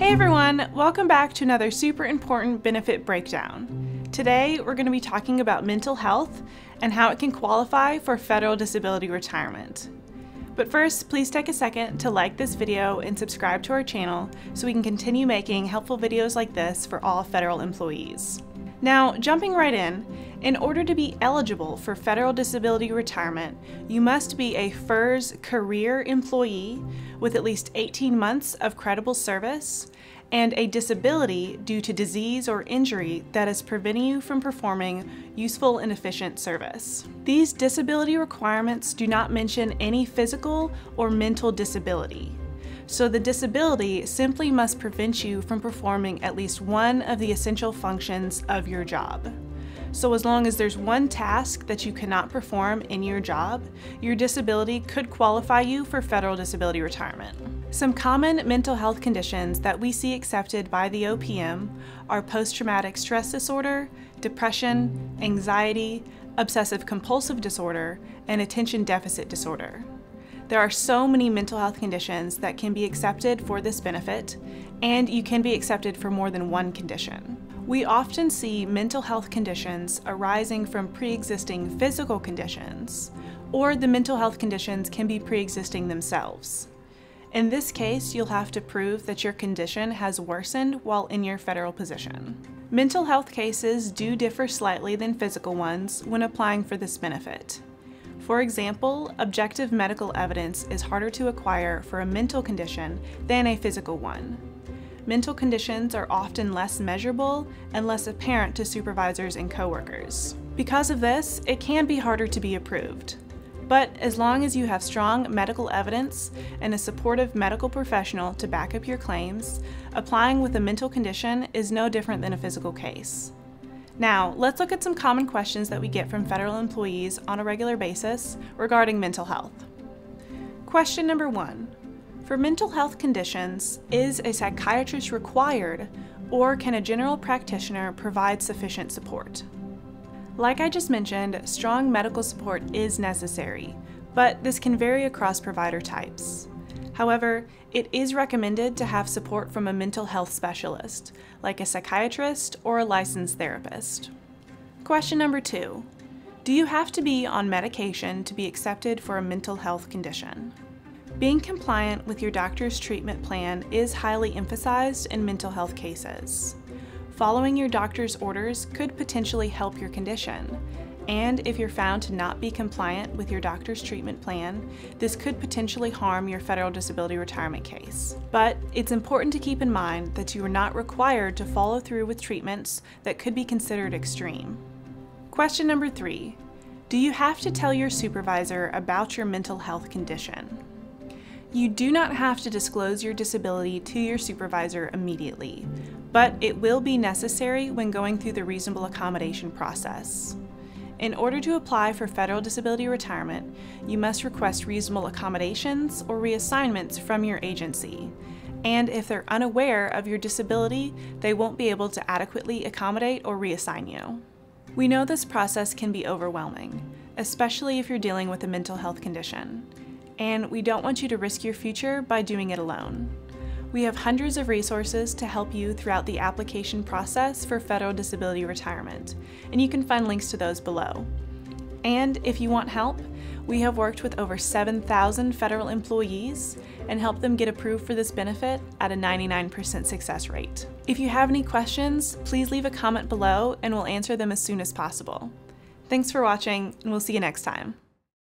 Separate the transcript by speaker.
Speaker 1: Hey everyone, welcome back to another super important benefit breakdown. Today we're going to be talking about mental health and how it can qualify for federal disability retirement. But first, please take a second to like this video and subscribe to our channel so we can continue making helpful videos like this for all federal employees. Now, jumping right in order to be eligible for federal disability retirement, you must be a FERS career employee with at least 18 months of credible service and a disability due to disease or injury that is preventing you from performing useful and efficient service. These disability requirements do not mention any physical or mental disability. So the disability simply must prevent you from performing at least one of the essential functions of your job. So as long as there's one task that you cannot perform in your job, your disability could qualify you for federal disability retirement. Some common mental health conditions that we see accepted by the OPM are post-traumatic stress disorder, depression, anxiety, obsessive-compulsive disorder, and attention deficit disorder. There are so many mental health conditions that can be accepted for this benefit, and you can be accepted for more than one condition. We often see mental health conditions arising from pre-existing physical conditions, or the mental health conditions can be pre-existing themselves. In this case, you'll have to prove that your condition has worsened while in your federal position. Mental health cases do differ slightly than physical ones when applying for this benefit. For example, objective medical evidence is harder to acquire for a mental condition than a physical one. Mental conditions are often less measurable and less apparent to supervisors and coworkers. Because of this, it can be harder to be approved. But as long as you have strong medical evidence and a supportive medical professional to back up your claims, applying with a mental condition is no different than a physical case. Now, let's look at some common questions that we get from federal employees on a regular basis regarding mental health. Question number 1. For mental health conditions, is a psychiatrist required, or can a general practitioner provide sufficient support? Like I just mentioned, strong medical support is necessary, but this can vary across provider types. However, it is recommended to have support from a mental health specialist, like a psychiatrist or a licensed therapist. Question number 2. Do you have to be on medication to be accepted for a mental health condition? Being compliant with your doctor's treatment plan is highly emphasized in mental health cases. Following your doctor's orders could potentially help your condition, and if you're found to not be compliant with your doctor's treatment plan, this could potentially harm your federal disability retirement case. But it's important to keep in mind that you are not required to follow through with treatments that could be considered extreme. Question number 3. Do you have to tell your supervisor about your mental health condition? You do not have to disclose your disability to your supervisor immediately, but it will be necessary when going through the reasonable accommodation process. In order to apply for federal disability retirement, you must request reasonable accommodations or reassignments from your agency. And if they're unaware of your disability, they won't be able to adequately accommodate or reassign you. We know this process can be overwhelming, especially if you're dealing with a mental health condition. And we don't want you to risk your future by doing it alone. We have hundreds of resources to help you throughout the application process for federal disability retirement, and you can find links to those below. And if you want help, we have worked with over 7,000 federal employees and helped them get approved for this benefit at a 99% success rate. If you have any questions, please leave a comment below and we'll answer them as soon as possible. Thanks for watching, and we'll see you next time.